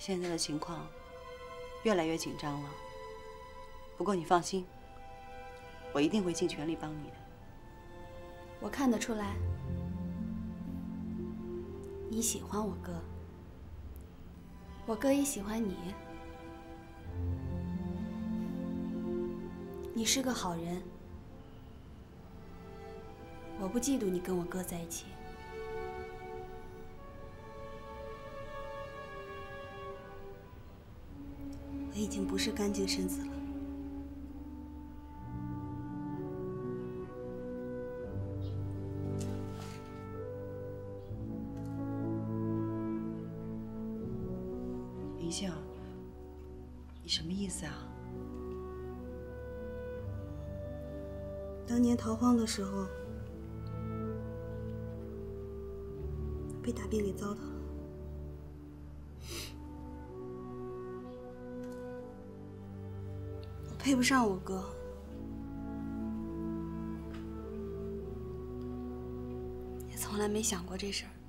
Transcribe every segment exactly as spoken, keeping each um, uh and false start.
现在的情况越来越紧张了。不过你放心，我一定会尽全力帮你的。 我看得出来，你喜欢我哥，我哥也喜欢你。你是个好人，我不嫉妒你跟我哥在一起。我已经不是干净身子了。 林秀，你什么意思啊？ 当年逃荒的时候，被大兵给糟蹋了。我配不上我哥，也从来没想过这事儿。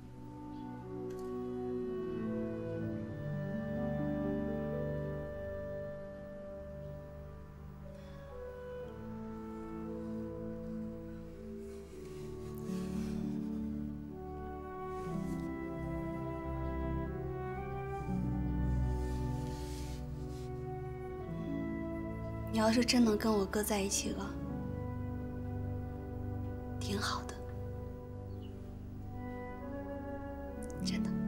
你要是真能跟我哥在一起了，挺好的，真的。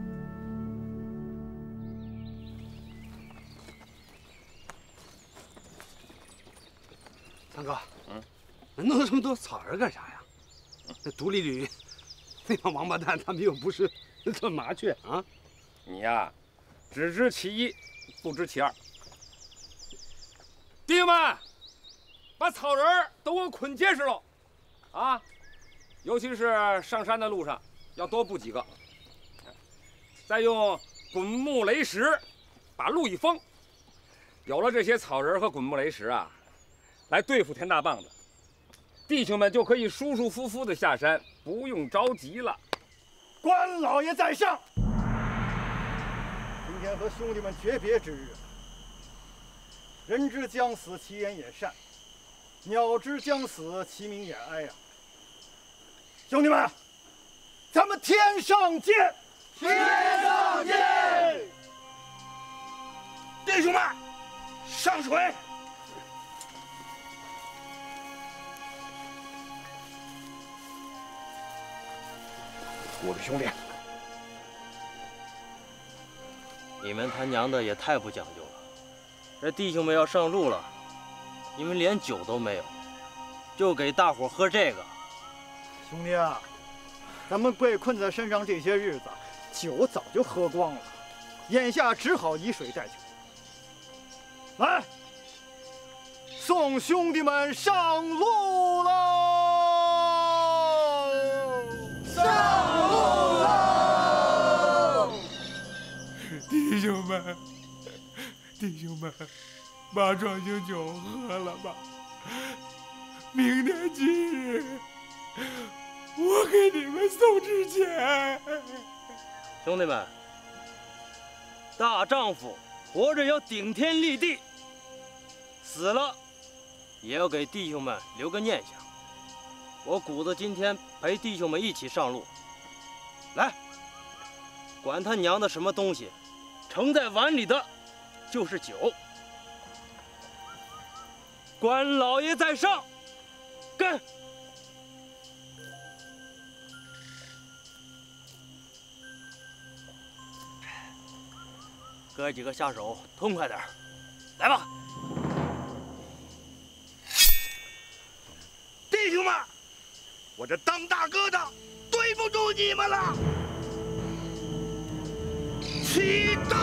三哥，嗯，弄这么多草人干啥呀？那独立旅那帮王八蛋，他们又不是这麻雀啊！ 你呀，只知其一，不知其二。弟兄们，把草人都给我捆结实喽！啊，尤其是上山的路上，要多布几个。再用滚木雷石把路一封。有了这些草人和滚木雷石啊，来对付田大棒子，弟兄们就可以舒舒服服的下山，不用着急了。 关老爷在上，今天和兄弟们诀别之日。人之将死，其言也善；鸟之将死，其鸣也哀呀。兄弟们，咱们天上见！天上见！ 弟兄们，上水！ 我的兄弟， 你们他娘的也太不讲究了！这弟兄们要上路了，你们连酒都没有，就给大伙喝这个。 兄弟啊，咱们被困在山上这些日子，酒早就喝光了，眼下只好以水代酒。来，送兄弟们上路喽！上路喽！ 弟兄们。弟兄们，把壮行酒喝了吧！明天今日，我给你们送纸钱。 兄弟们，大丈夫活着要顶天立地，死了也要给弟兄们留个念想。我谷子今天陪弟兄们一起上路，来，管他娘的什么东西，盛在碗里的就是酒。关老爷在上，干！哥几个下手痛快点，来吧！ 弟兄们，我这当大哥的对不住你们了，起刀！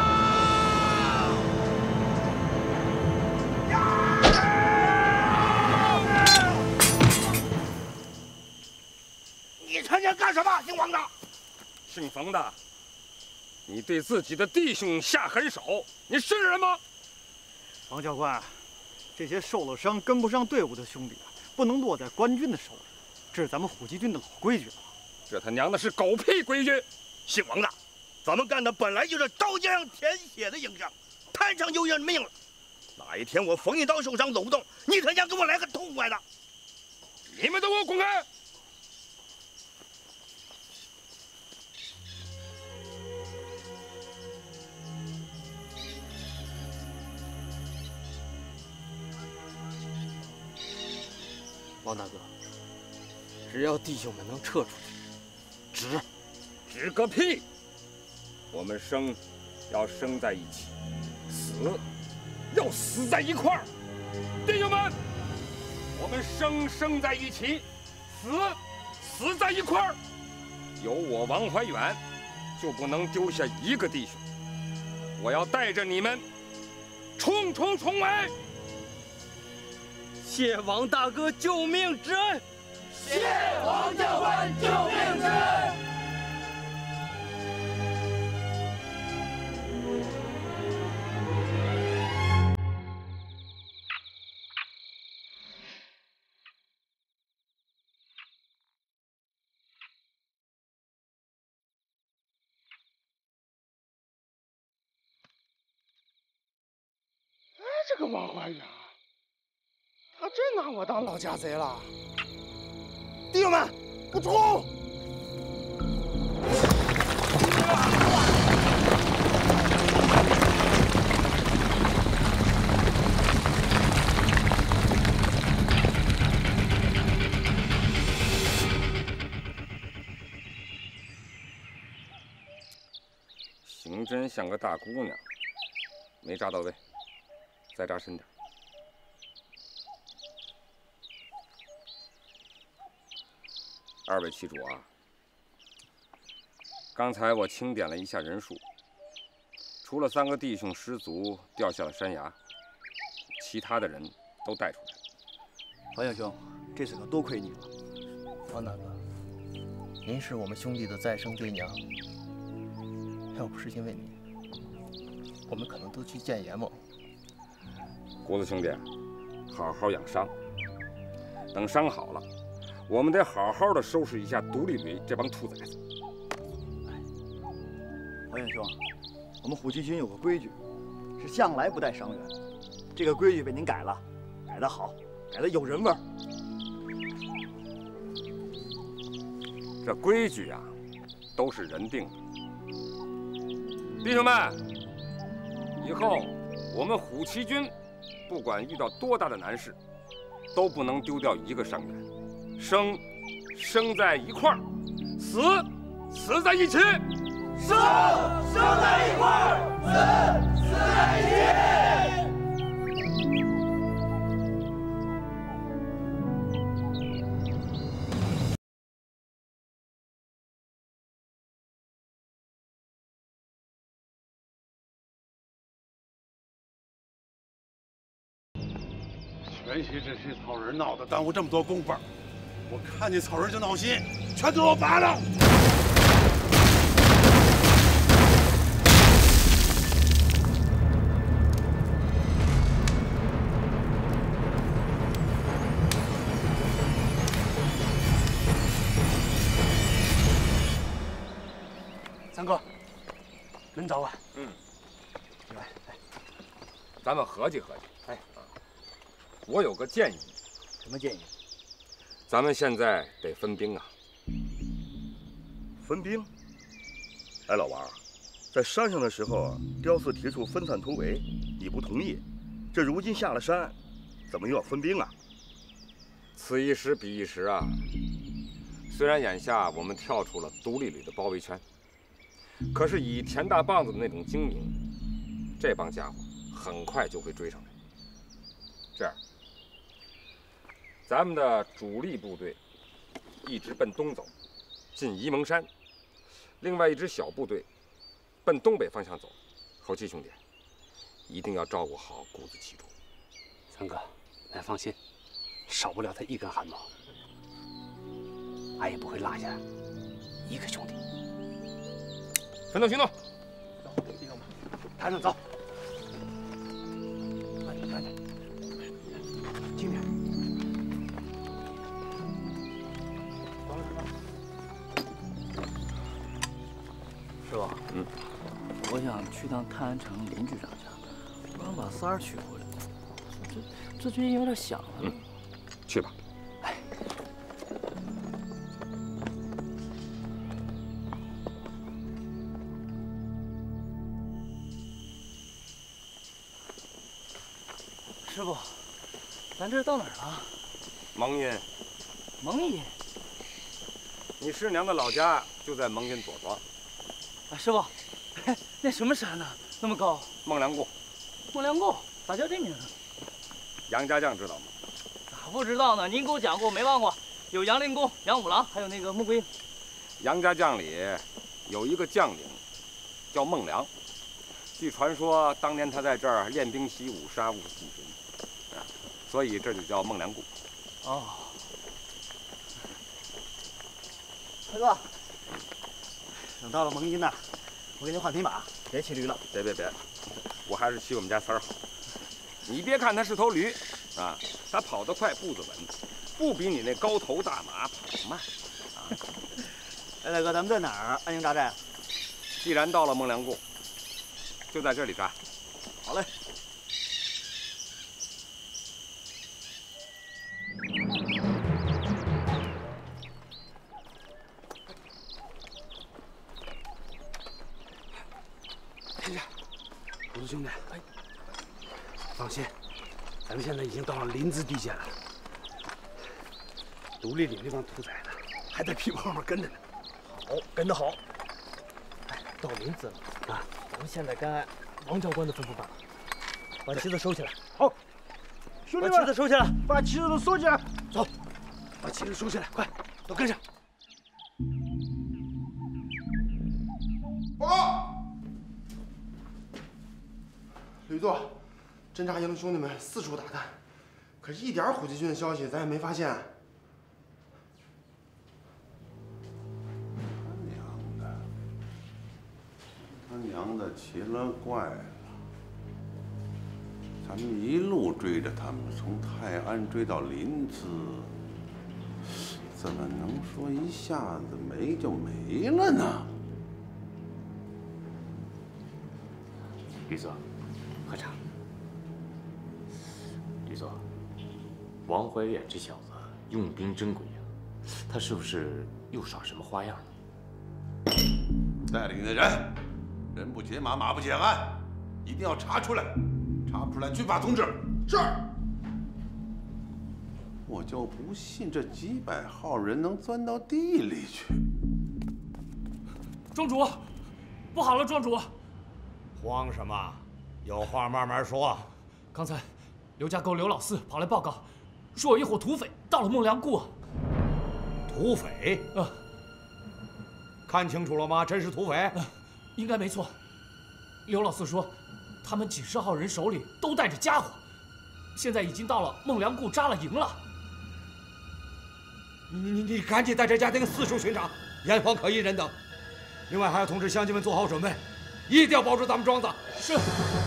你他娘干什么，姓王的？ 姓冯的，你对自己的弟兄下狠手，你是人吗？ 王教官，这些受了伤、跟不上队伍的兄弟啊，不能落在官军的手里，这是咱们虎骑军的老规矩了。 这他娘的是狗屁规矩！姓王的， 咱们干的本来就是刀尖上舔血的营生，摊上就认命了。哪一天我缝一刀受伤走不动，你可想给我来个痛快的？ 你们都给我滚开！ 王大哥，只要弟兄们能撤出去，值， 值个屁！我们生要生在一起，死要死在一块儿。弟兄们，我们生生在一起，死死在一块儿。有我王怀远，就不能丢下一个弟兄。我要带着你们冲冲重围。 谢王大哥救命之恩， 谢王教官救命之恩。 哎，这个王怀远。他真拿我当老家贼了！弟兄们，给我冲！ 刑侦像个大姑娘，没扎到位，再扎深点。二位旗主啊，刚才我清点了一下人数，除了三个弟兄失足掉下了山崖，其他的人都带出来了。 王英兄，这次可多亏你了。 王大哥，您是我们兄弟的再生爹娘，要不是因为你，我们可能都去见阎王。 胡子兄弟，好好养伤，等伤好了。我们得好好的收拾一下独立旅这帮兔崽子。 王英兄，我们虎旗军有个规矩，是向来不带伤员。这个规矩被您改了，改得好，改得有人味儿。 这规矩啊，都是人定的。弟兄们，以后我们虎旗军，不管遇到多大的难事，都不能丢掉一个伤员。生，生在一块儿；死，死在一起。 生，生在一块儿；死，死在一起。 全系这些草人闹得耽误这么多功夫。我看见草人就闹心，全都给我拔了！三哥，恁找我？ 嗯。 来，来， 咱们合计合计。 哎， 我有个建议。 什么建议？ 咱们现在得分兵啊！ 分兵？哎，老王，在山上的时候啊，刁四提出分散突围，你不同意。这如今下了山，怎么又要分兵啊？ 此一时彼一时啊！虽然眼下我们跳出了独立旅的包围圈，可是以田大棒子的那种精明，这帮家伙很快就会追上来。这样。咱们的主力部队一直奔东走，进沂蒙山；另外一支小部队奔东北方向走。侯七兄弟，一定要照顾好谷子旗主。 三哥，俺放心，少不了他一根汗毛，俺也不会落下一个兄弟。 分头行动！ 弟兄们，抬上走。慢点，慢点，轻点。 师傅， 嗯， 我想去趟泰安城林局长家，我刚把三儿娶回来，这这最近有点想了。 嗯，去吧。 哎。 师傅，咱这到哪儿了？ 蒙阴。 蒙阴。 你师娘的老家就在蒙阴左庄。 啊，师傅，那什么山呢？那么高？ 孟良崮。 孟良崮，咋叫这名？ 杨家将知道吗？ 咋不知道呢？您给我讲过，没忘过。有杨令公、杨五郎，还有那个穆桂英。 杨家将里有一个将领叫孟良，据传说当年他在这儿练兵习武，杀无数敌人，啊，所以这就叫孟良崮。 哦。 大哥，等到了蒙阴呐，我给你换匹马，别骑驴了。 别别别，我还是骑我们家三儿好。你别看他是头驴，啊，他跑得快，步子稳，不比你那高头大马跑得慢。啊， 哎，大哥，咱们在哪儿安营扎寨？ 既然到了孟良崮，就在这里扎。 好嘞。 虎子兄弟，哎，放心，咱们现在已经到了林子地界了。独立岭那帮屠宰的还在屁股后面跟着呢。 好，跟得好。哎，到林子了啊！咱们现在该按王教官的吩咐办了。把旗子收起来。 好，兄弟们， 把旗子收起来， 把旗子都收起来。走，把旗子收起来，快，都跟上。 报告。 吕座，侦察营的兄弟们四处打探，可是一点虎骑军的消息咱也没发现。 他娘的！他娘的奇了怪了！咱们一路追着他们，从泰安追到临淄，怎么能说一下子没就没了呢？ 吕座。 喝茶。吕座，王怀远这小子用兵真诡呀，他是不是又耍什么花样呢？ 带领的人，人不解马，马不解鞍，一定要查出来，查不出来军法通知。是。我就不信这几百号人能钻到地里去。 庄主，不好了，庄主！ 慌什么？ 有话慢慢说。 刚才刘家沟刘老四跑来报告，说有一伙土匪到了孟良崮。 土匪？ 呃， 看清楚了吗？真是土匪？ 呃，应该没错。刘老四说，他们几十号人手里都带着家伙，现在已经到了孟良崮扎了营了。 你你你赶紧带着家丁四处巡查，严防可疑人等。另外还要通知乡亲们做好准备，一定要保住咱们庄子。 是。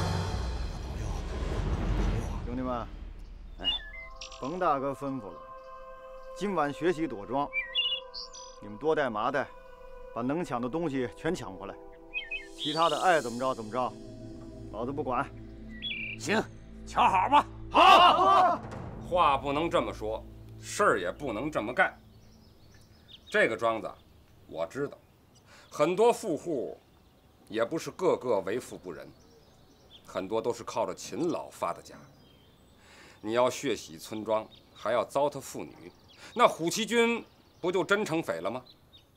兄弟们，哎，冯大哥吩咐了，今晚学习躲庄，你们多带麻袋，把能抢的东西全抢回来，其他的爱怎么着怎么着，老子不管。 行，瞧好吧。好。话不能这么说，事儿也不能这么干。这个庄子，我知道，很多富户，也不是个个为富不仁，很多都是靠着勤劳发的家。 你要血洗村庄，还要糟蹋妇女，那虎骑军不就真成匪了吗？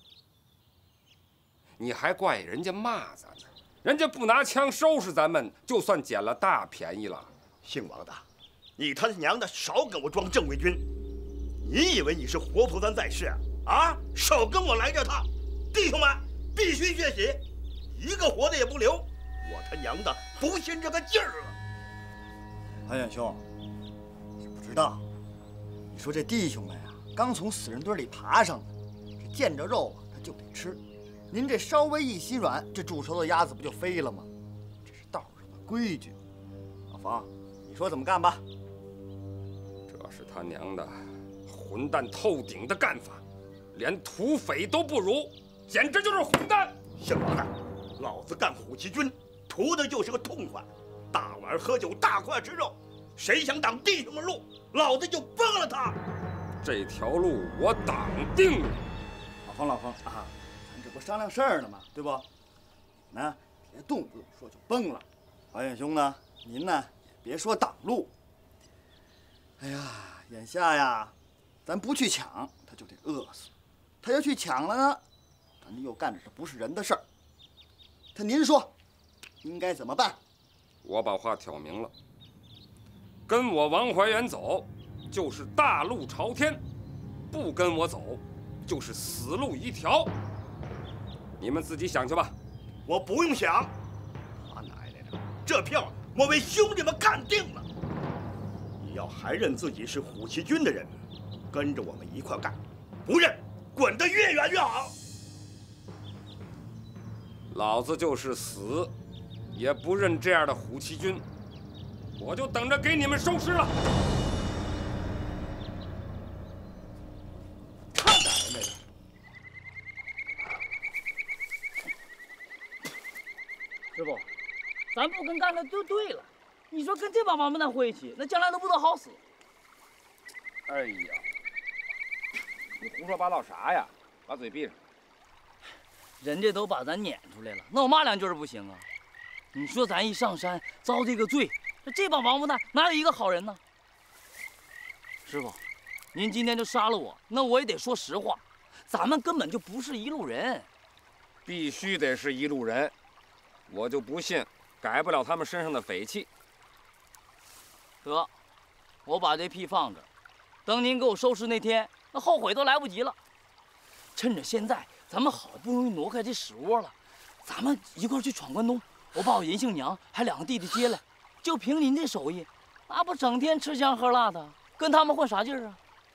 你还怪人家骂咱们，人家不拿枪收拾咱们，就算捡了大便宜了。 姓王的，你他娘的少给我装正规军！你以为你是活菩萨在世啊？少跟我来这套！弟兄们，必须血洗，一个活的也不留！我他娘的不信这个劲儿了！ 韩远兄。 知道，你说这弟兄们呀，刚从死人堆里爬上来，这见着肉啊他就得吃。您这稍微一心软，这煮熟的鸭子不就飞了吗？这是道上的规矩。老冯，你说怎么干吧？ 这是他娘的混蛋透顶的干法，连土匪都不如，简直就是混蛋！ 姓王的， 老子干虎旗军，图的就是个痛快，大碗喝酒，大块吃肉。谁想挡弟兄们路，老子就崩了他。 这条路我挡定了。 老冯，老冯啊，咱这不商量事儿呢吗？对不？那别动不动说就崩了。王远兄呢，您呢也别说挡路。哎呀，眼下呀，咱不去抢，他就得饿死；他要去抢了呢，咱又干着这不是人的事儿。他您说，应该怎么办？ 我把话挑明了，跟我王怀远走，就是大路朝天；不跟我走，就是死路一条。你们自己想去吧。 我不用想，他奶奶的，这票我为兄弟们干定了。你要还认自己是虎旗军的人，跟着我们一块干；不认，滚得越远越好。 老子就是死，也不认这样的虎旗军。我就等着给你们收尸了。 他奶奶的！ 师傅，咱不跟干的就对了。你说跟这帮王八蛋混一起，那将来都不得好死。 哎呀，你胡说八道啥呀？把嘴闭上。 人家都把咱撵出来了，那我骂两句不行啊？你说咱一上山遭这个罪，这帮王八蛋哪有一个好人呢？师傅，您今天就杀了我，那我也得说实话，咱们根本就不是一路人。 必须得是一路人，我就不信改不了他们身上的匪气。 得，我把这屁放这儿，等您给我收尸那天，那后悔都来不及了。趁着现在咱们好不容易挪开这屎窝了，咱们一块去闯关东。我把我银杏娘还两个弟弟接来，就凭您这手艺，那不整天吃香喝辣的，跟他们混啥劲儿啊？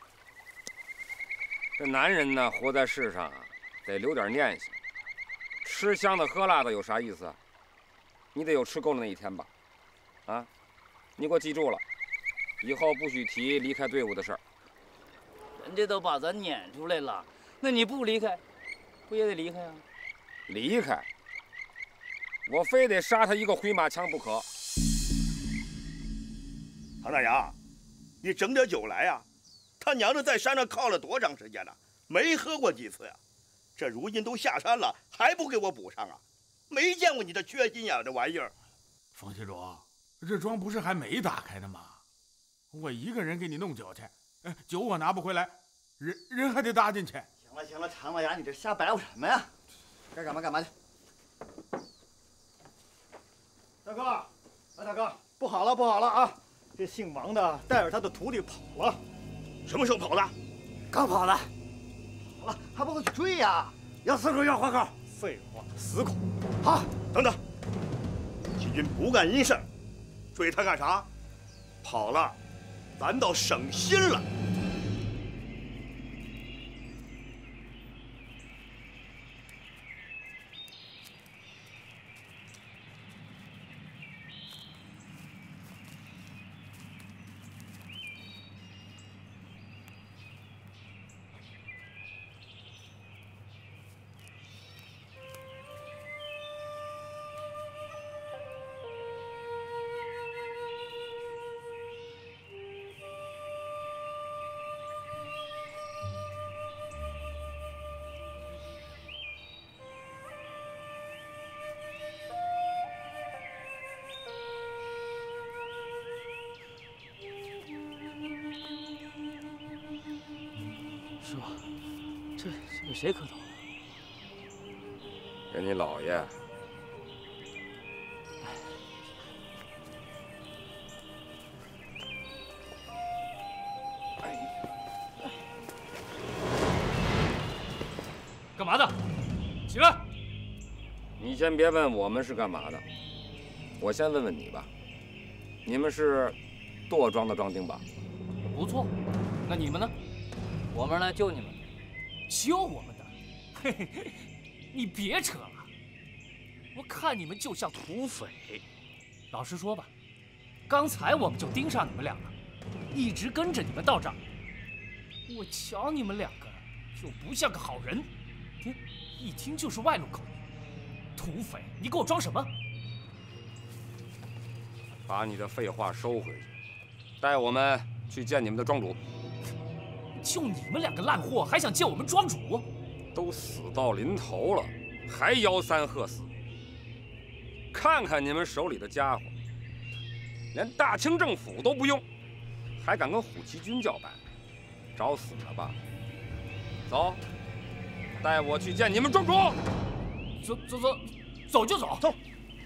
这男人呢，活在世上啊，得留点念想。吃香的喝辣的有啥意思啊？你得有吃够了那一天吧？啊，你给我记住了，以后不许提离开队伍的事儿。 人家都把咱撵出来了，那你不离开，不也得离开啊？ 离开？我非得杀他一个回马枪不可。 唐大洋，你整点酒来呀！他娘的在山上靠了多长时间了？没喝过几次呀？这如今都下山了，还不给我补上啊？没见过你这缺心眼的玩意儿。 冯协主，这庄不是还没打开呢吗？我一个人给你弄酒去，酒我拿不回来，人人还得搭进去。 行了行了，唐老鸭，你这瞎白活什么呀？该干嘛干嘛去。大哥，哎，大哥，不好了不好了啊！这姓王的带着他的徒弟跑了。 什么时候跑的？ 刚跑的。好了，还不快去追呀？要死口要活口。废话，死口。好， 等等，齐军不干阴事，追他干啥？跑了，咱倒省心了。 师傅，这这给谁磕头了？ 给你姥爷。 干嘛的？起来！ 你先别问我们是干嘛的，我先问问你吧。你们是垛庄的庄丁吧？ 不错。那你们呢？我们来救你们。 救我们的？嘿嘿嘿，你别扯了！我看你们就像土匪。老实说吧，刚才我们就盯上你们两个，一直跟着你们到这儿。我瞧你们两个就不像个好人，听，一听就是外路口音， 土匪，你给我装什么？ 把你的废话收回去，带我们去见你们的庄主。 就你们两个烂货，还想见我们庄主？ 都死到临头了，还吆三喝四。看看你们手里的家伙，连大清政府都不用，还敢跟虎旗军叫板，找死了吧？走，带我去见你们庄主。 走走走，走就走。 走。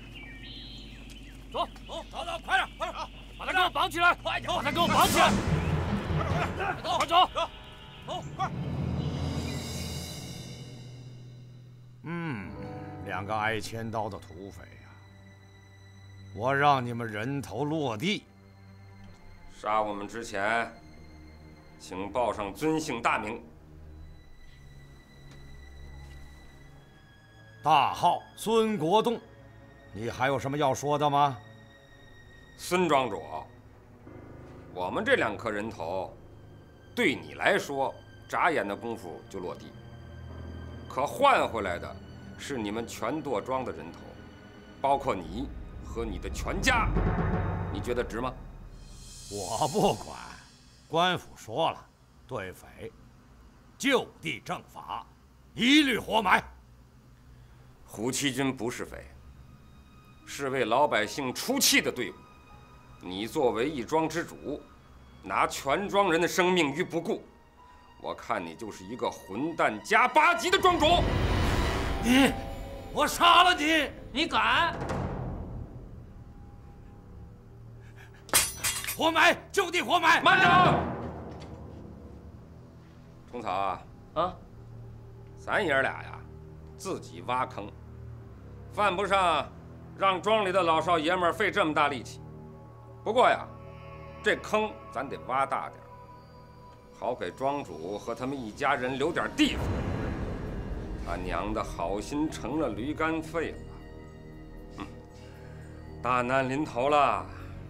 走走走走，快点快点，把他给我绑起来！快点，把他给我绑起来！走，快走！走，快！ 嗯，两个挨千刀的土匪呀，我让你们人头落地。 杀我们之前，请报上尊姓大名。 大号孙国栋。你还有什么要说的吗？ 孙庄主，我们这两颗人头，对你来说，眨眼的功夫就落地，可换回来的是你们全垛庄的人头，包括你和你的全家，你觉得值吗？ 我不管，官府说了，对匪就地正法，一律活埋。 虎旗军不是匪。是为老百姓出气的队伍，你作为一庄之主，拿全庄人的生命于不顾，我看你就是一个混蛋加八级的庄主。 你，我杀了你！ 你敢？ 活埋，就地活埋！ 慢着，虫草啊啊！ 咱爷俩呀，自己挖坑，犯不上让庄里的老少爷们儿费这么大力气。不过呀，这坑咱得挖大点，好给庄主和他们一家人留点地方。他娘的好心成了驴肝肺了。嗯，大难临头了，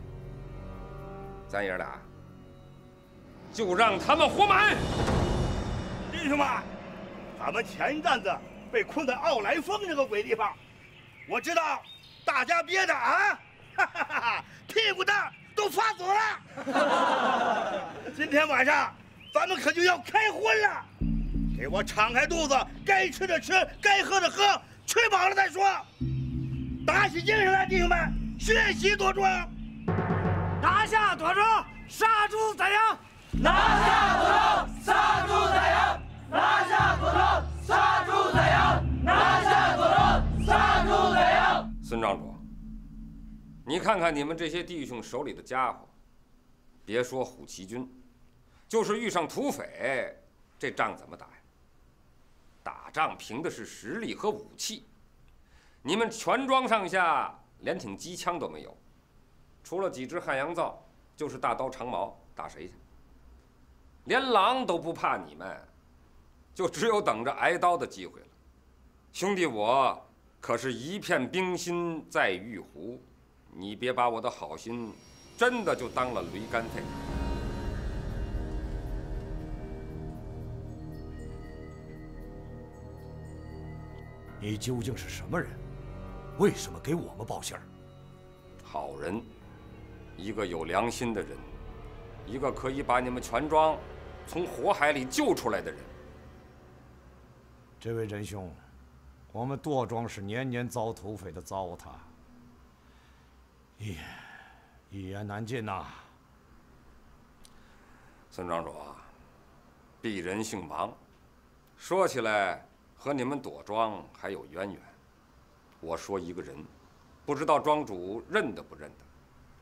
咱爷俩就让他们活埋。 弟兄们，咱们前一阵子被困在奥莱峰这个鬼地方，我知道大家憋的啊，哈哈哈哈，屁股蛋都发紫了。今天晚上咱们可就要开荤了，给我敞开肚子，该吃的吃，该喝的喝，吃饱了再说。打起精神来，弟兄们，学习垛庄， 拿下垛庄，杀猪宰羊。 拿下垛庄，杀猪宰羊。拿下垛庄，杀猪宰羊。拿下垛庄，杀猪宰羊。 孙庄主，你看看你们这些弟兄手里的家伙，别说虎旗军，就是遇上土匪，这仗怎么打呀？打仗凭的是实力和武器。你们全庄上下连挺机枪都没有，除了几只汉阳造，就是大刀长矛，打谁去？连狼都不怕你们，就只有等着挨刀的机会了。兄弟，我可是一片冰心在玉壶，你别把我的好心真的就当了驴肝肺。 你究竟是什么人？为什么给我们报信儿？ 好人，一个有良心的人，一个可以把你们全庄从火海里救出来的人。 这位仁兄，我们垛庄是年年遭土匪的糟蹋，一一言难尽呐。 孙庄主啊，鄙人姓王，说起来和你们垛庄还有渊源。我说一个人，不知道庄主认得不认得？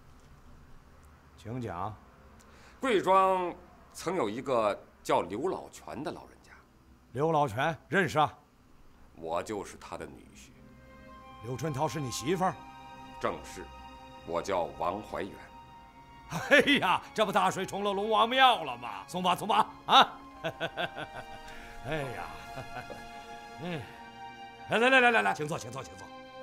请讲。 贵庄曾有一个叫刘老全的老人家。 刘老全认识啊？ 我就是他的女婿。 刘春桃是你媳妇儿？ 正是，我叫王怀远。 哎呀，这不大水冲了龙王庙了吗？松吧松吧啊！哎呀，嗯，来来来来来来，请坐，请坐，请坐。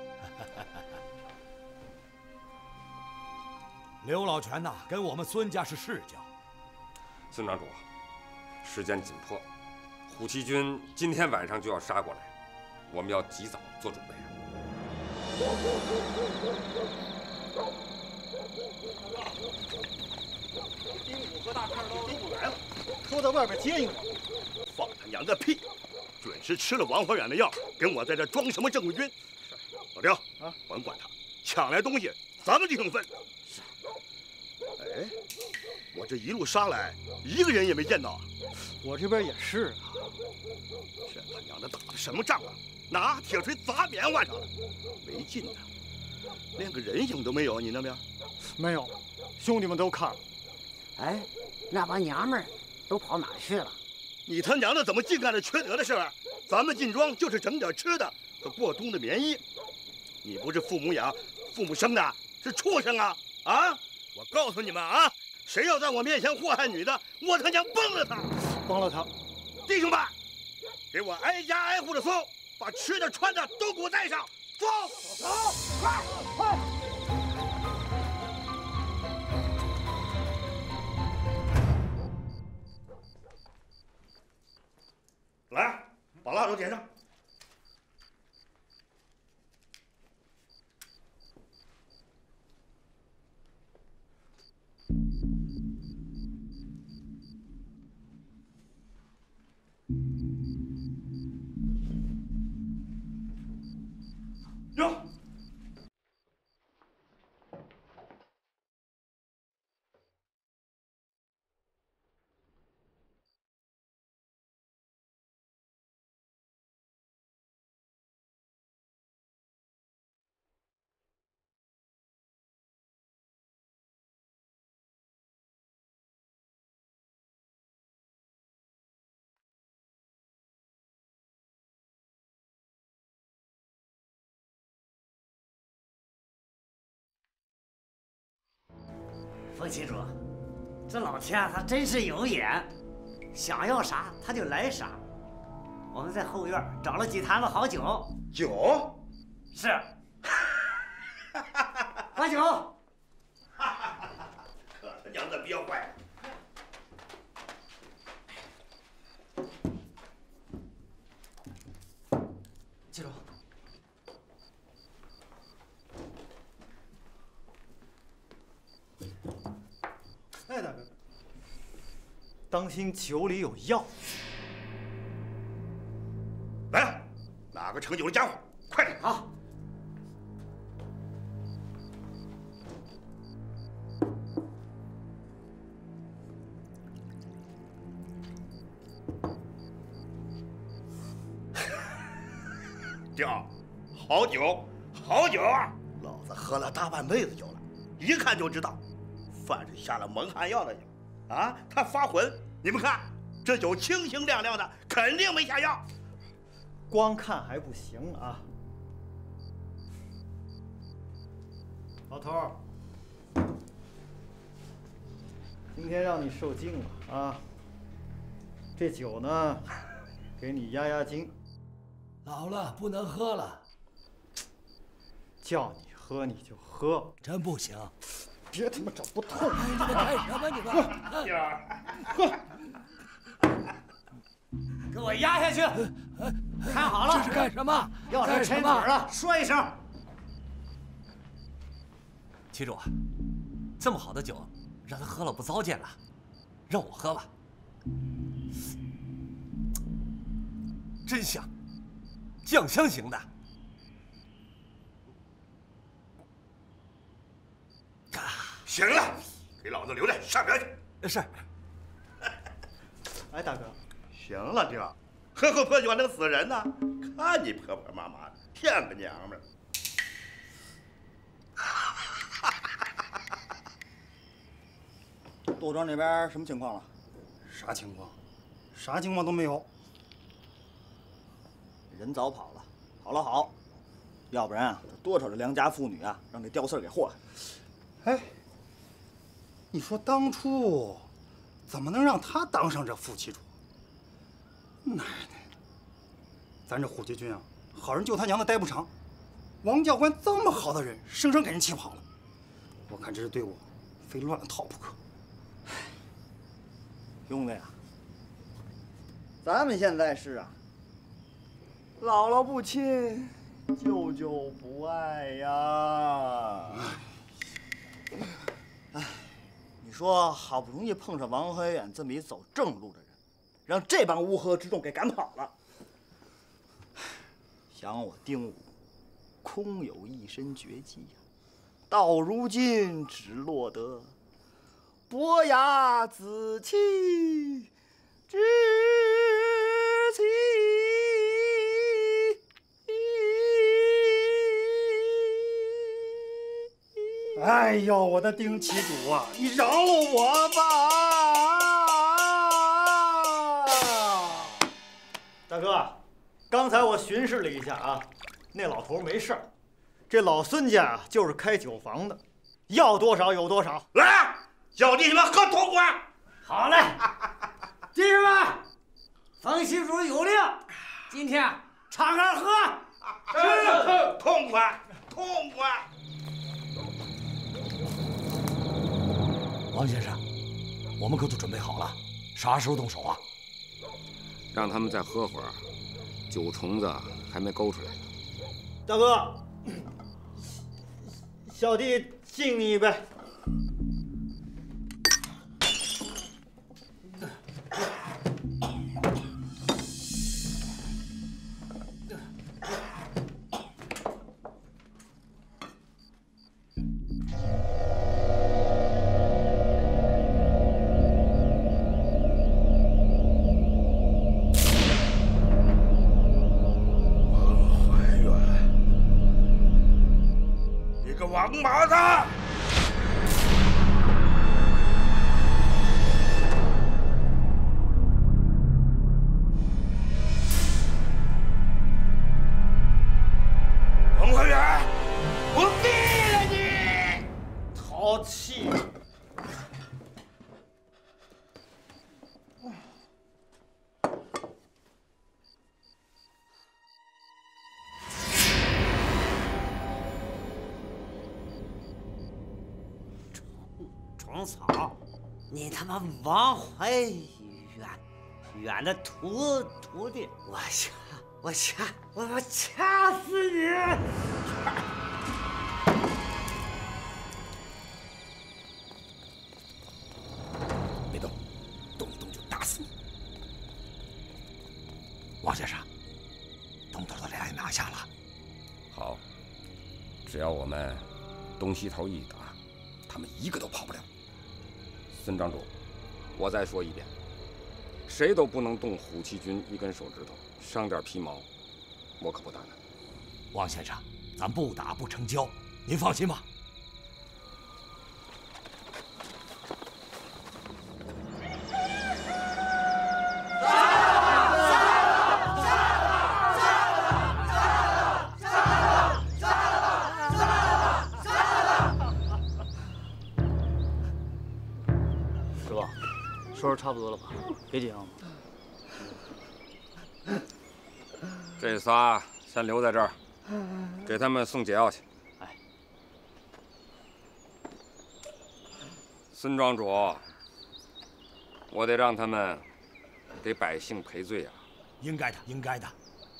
刘老全呐，跟我们孙家是世交。 孙庄主，时间紧迫，虎旗军今天晚上就要杀过来，我们要及早做准备。 丁虎和大片刀都不来了，说在外边接应我。 放他娘的屁！准是吃了王怀远的药，跟我在这装什么正规军。老刁啊，甭管他，抢来东西咱们弟兄分。是。哎，我这一路杀来，一个人也没见到啊。 我这边也是啊。 这他娘的打的什么仗啊？拿铁锤砸棉花上了，没劲的，连个人影都没有。你那边？ 没有，兄弟们都看了。 哎，那帮娘们儿都跑哪儿去了？ 你他娘的怎么净干这缺德的事儿？咱们进庄就是整点吃的和过冬的棉衣。你不是父母养、父母生的，是畜生啊！啊！我告诉你们啊，谁要在我面前祸害女的，我他娘崩了他！ 崩了他！ 弟兄们，给我挨家挨户的搜，把吃的穿的都给我带上！走走，快快！来，把蜡烛点上。哟。 冯旗主，这老天他真是有眼，想要啥他就来啥。我们在后院找了几坛子好酒。 酒？ 是。把酒。 可他娘的憋坏！ 记住。 哎，大哥，当心酒里有药。 来，哪个盛酒的家伙，快点！ 好。 调，好酒，好酒啊！老子喝了大半辈子酒了，一看就知道。凡是下了蒙汗药的酒，啊，他发浑。你们看，这酒清清亮亮的，肯定没下药。 光看还不行啊，老头儿，今天让你受惊了啊。这酒呢，给你压压惊。 老了不能喝了。 叫你喝你就喝， 真不行。 别他妈找不痛！ 哎，你们干什么？你们！ 弟儿， 喝！给我压下去！看好了！ 这是干什么？ 要是陈嘴了，说一声。 旗主，这么好的酒，让他喝了不糟践了，让我喝吧。真香，酱香型的。 行了，给老子留在上边去。 是。 哎，大哥， 行了，丁儿，喝口破酒还能死人呢？看你婆婆妈妈的，像个娘们儿。 杜庄这边什么情况了？啥情况？啥情况都没有。 人早跑了，跑了好，要不然啊，多少的良家妇女啊，让这刁四儿给祸害。 哎。你说当初怎么能让他当上这副旗主？奶奶的，咱这虎旗军啊，好人救他娘的待不长，王教官这么好的人，生生给人气跑了。我看这支队伍非乱了套不可。 兄弟啊，咱们现在是啊，姥姥不亲， 舅舅不爱呀。哎，你说好不容易碰上王怀远这么一走正路的人，让这帮乌合之众给赶跑了。想我丁武，空有一身绝技呀，到如今只落得伯牙子期之妻。 哎呦，我的丁旗主啊，你饶了我吧！大哥，刚才我巡视了一下啊，那老头没事儿。这老孙家啊，就是开酒房的，要多少有多少。 来，叫弟兄们喝痛快！ 好嘞，弟兄们，冯旗主有令，今天敞开喝， 是痛快，痛快。 王先生，我们可都准备好了，啥时候动手啊？ 让他们再喝会儿，酒虫子还没勾出来呢。 大哥，小弟敬你一杯。 王八蛋！王怀远，我毙了你！ 淘气！ 虫草，你他妈王怀远，远的徒徒弟，我掐，我掐，我我掐死你！ 别动，动一动就打死你！王先生，东头的俩也拿下了。 好，只要我们东西头一打，他们一个都跑不了。孙庄主，我再说一遍，谁都不能动虎旗军一根手指头，伤点皮毛，我可不打的。 王先生，咱不打不成交，您放心吧。 收拾差不多了吧？给几样吧。 这仨先留在这儿，给他们送解药去。 哎， 孙庄主，我得让他们给百姓赔罪啊！ 应该的，应该的。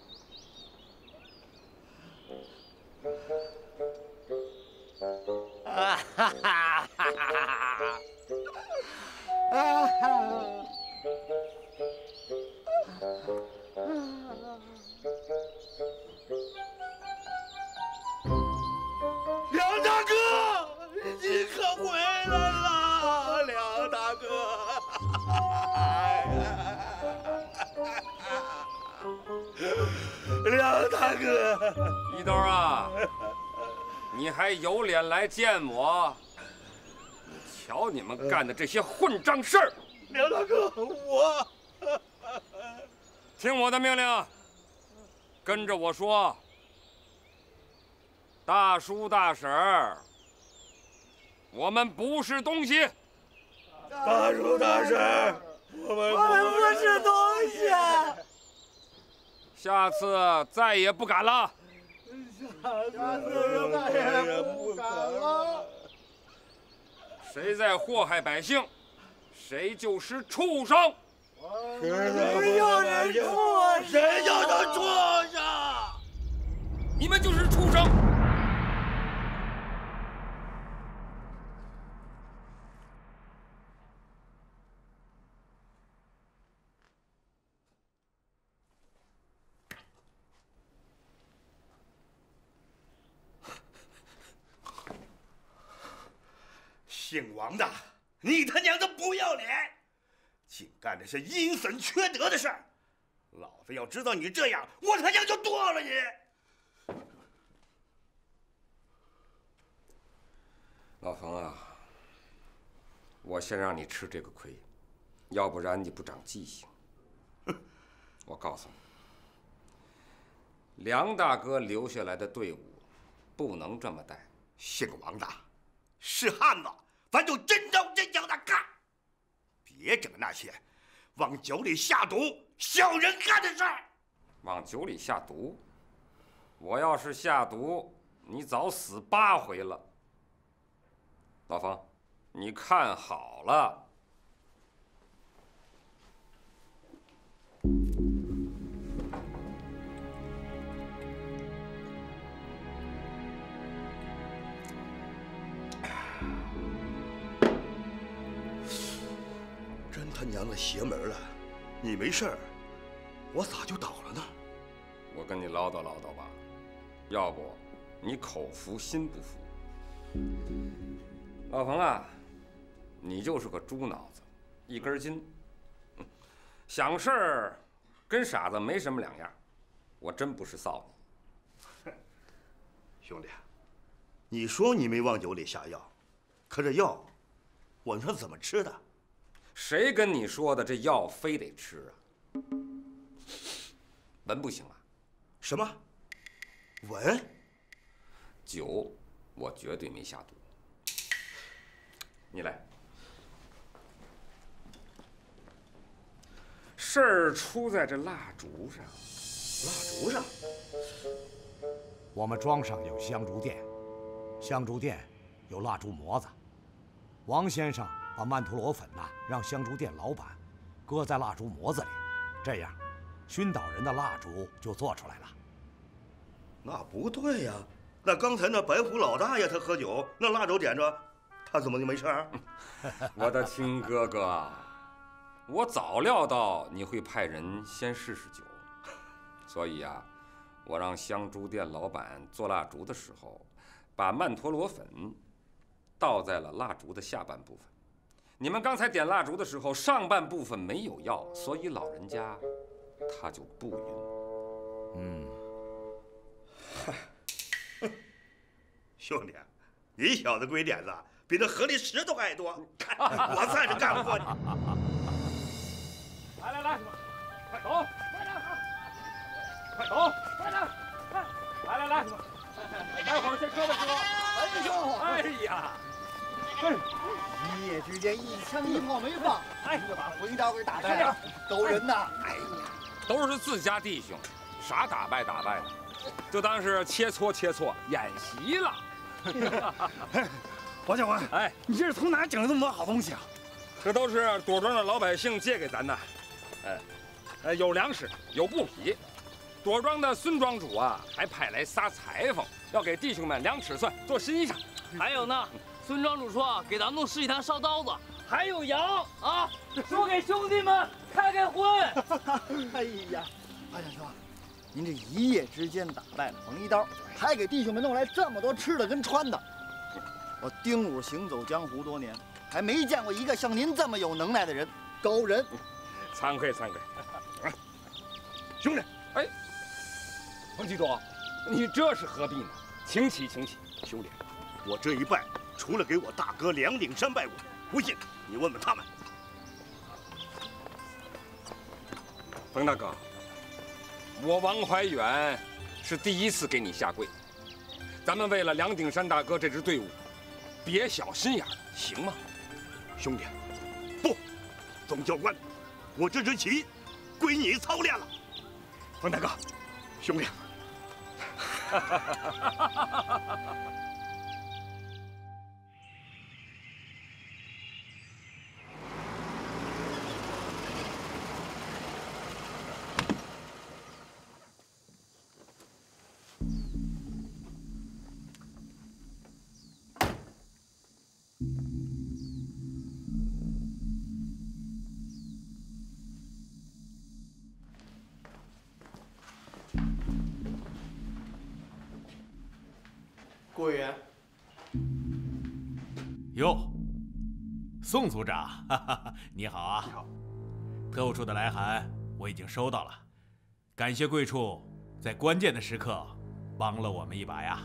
啊哈哈哈哈！啊哈！ 梁大哥，你可回来了，梁大哥！梁大哥， 一兜啊，你还有脸来见我？瞧你们干的这些混账事儿！ 梁大哥，我听我的命令，跟着我说。大叔大婶儿，我们不是东西。 大叔大婶儿，我们我们不是东西。 下次再也不敢了。 下次再也不敢了。 谁在祸害百姓，谁就是畜生。 谁就是畜生？谁就是畜生？ 你你们就是畜生！ 姓王的，你他娘的不要脸，竟干的是阴损缺德的事儿！老子要知道你这样，我他娘就剁了你！ 老冯啊，我先让你吃这个亏，要不然你不长记性。我告诉你，梁大哥留下来的队伍不能这么带。 姓王的，是汉子，咱就真招真叫他干，别整那些往酒里下毒、小人干的事儿。 往酒里下毒？我要是下毒，你早死八回了。老冯，你看好了。 真他娘的邪门了！你没事儿，我咋就倒了呢？ 我跟你唠叨唠叨吧，要不你口服心不服。老冯啊，你就是个猪脑子，一根筋，想事儿跟傻子没什么两样。我真不是臊你。兄弟，你说你没往酒里下药，可这药，我说怎么吃的？ 谁跟你说的？这药非得吃啊？闻不行啊？ 什么？闻？ 酒，我绝对没下毒。你来。事儿出在这蜡烛上。 蜡烛上？ 我们庄上有香烛店，香烛店有蜡烛模子。王先生把曼陀罗粉呐、啊，让香烛店老板搁在蜡烛模子里，这样熏倒人的蜡烛就做出来了。 那不对呀、啊，那刚才那白胡老大爷他喝酒，那蜡烛点着，他怎么就没事儿？ 我的亲哥哥，我早料到你会派人先试试酒，所以啊，我让香烛店老板做蜡烛的时候，把曼陀罗粉倒在了蜡烛的下半部分。你们刚才点蜡烛的时候，上半部分没有药，所以老人家他就不晕。 嗯， 兄弟，你小子鬼点子比那河里石头还多，我算是干不过你。 来来来，快走！快走！快点！来来来，待会儿先磕巴磕巴。 哎呦！ 哎呀！ 一夜之间一枪一炮没放，哎，就把回刀给打败了，狗人呐！ 哎呀，都是自家弟兄，啥打败打败的，就当是切磋切磋，演习了。 王教官， 哎， 你这是从哪儿整了这么多好东西啊？ 这都是朵庄的老百姓借给咱的，哎，呃，有粮食，有布匹。朵庄的孙庄主啊，还派来仨裁缝，要给弟兄们量尺寸，做新衣裳。 还有呢。孙庄主说给咱们弄十几坛烧刀子，还有羊啊，说给兄弟们开开荤。 哎呀，八将兄，您这一夜之间打败了冯一刀，还给弟兄们弄来这么多吃的跟穿的。我丁武行走江湖多年，还没见过一个像您这么有能耐的人，高人。 惭愧惭愧， 兄弟， 哎，冯局长，你这是何必呢？请起，请起， 兄弟，我这一拜。除了给我大哥梁鼎山拜过，不信你问问他们。 冯大哥，我王怀远是第一次给你下跪，咱们为了梁鼎山大哥这支队伍，别小心眼儿，行吗？ 兄弟，不，总教官，我这支旗归你操练了。冯大哥，兄弟。 顾委员。 哟，宋组长，哈哈，你好啊！ 你好。 特务处的来函我已经收到了，感谢贵处在关键的时刻帮了我们一把呀。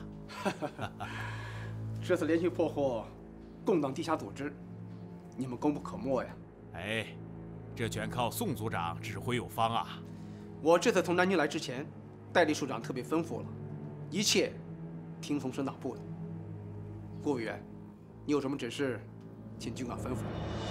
这次连续破获共党地下组织，你们功不可没呀。 哎，这全靠宋组长指挥有方啊。 我这次从南京来之前，代理处长特别吩咐了，一切听从省党部的。顾委员，你有什么指示，请尽管吩咐。